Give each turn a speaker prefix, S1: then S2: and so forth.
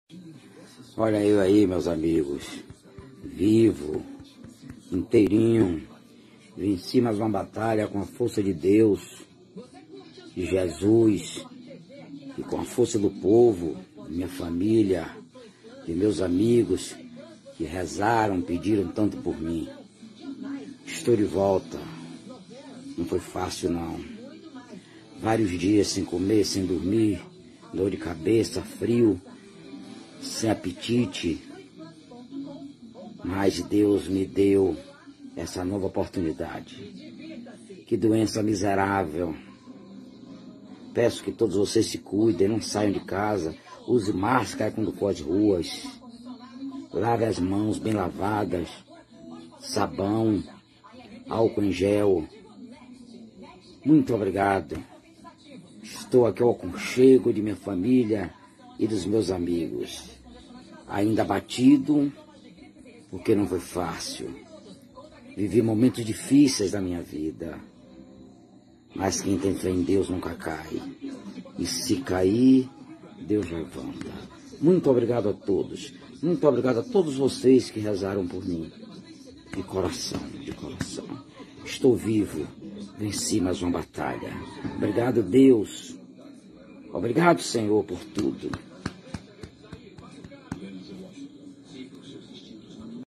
S1: Olha eu aí, meus amigos, vivo, inteirinho, venci mais uma batalha com a força de Deus, de Jesus, e com a força do povo, de minha família, de meus amigos, que rezaram, pediram tanto por mim. Estou de volta, não foi fácil não. Vários dias sem comer, sem dormir, dor de cabeça, frio, sem apetite, mas Deus me deu essa nova oportunidade. Que doença miserável. Peço que todos vocês se cuidem, não saiam de casa, use máscara quando for às ruas, lave as mãos bem lavadas, sabão, álcool em gel. Muito obrigado. Estou aqui ao aconchego de minha família e dos meus amigos. Ainda abatido, porque não foi fácil. Vivi momentos difíceis da minha vida. Mas quem tem fé em Deus nunca cai. E se cair, Deus levanta. Muito obrigado a todos. Muito obrigado a todos vocês que rezaram por mim. De coração, de coração. Estou vivo. Venci mais uma batalha. Obrigado, Deus. Obrigado, Senhor, por tudo.